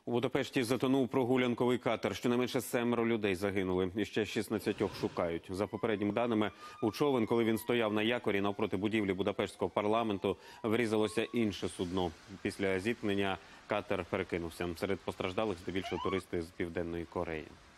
У Будапешті затонув прогулянковий катер. Щонайменше 7 людей загинули. І ще 16 шукають. За попередніми даними, у човен, коли він стояв на якорі навпроти будівлі Будапештського парламенту, врізалося інше судно. Після зіткнення катер перекинувся. Серед постраждалих здебільшого туристи з Південної Кореї.